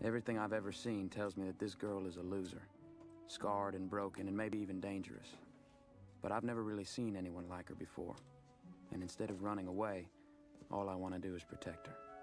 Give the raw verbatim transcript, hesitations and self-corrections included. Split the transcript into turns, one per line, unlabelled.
Everything I've ever seen tells me that this girl is a loser. Scarred and broken and maybe even dangerous. But I've never really seen anyone like her before. And instead of running away, all I want to do is protect her.